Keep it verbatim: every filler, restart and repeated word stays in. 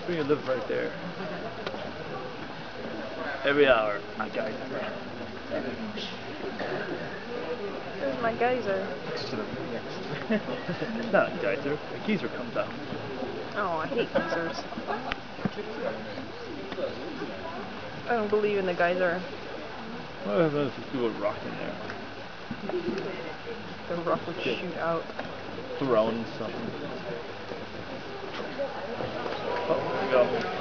We live right there. Every hour, my geyser. There's my geyser. It's not a geyser. A geyser comes out. Oh, I hate geysers. I don't believe in the geyser. What if there's just do a rock in there? The rock would shoot out. Thrown something. Oh, there we go.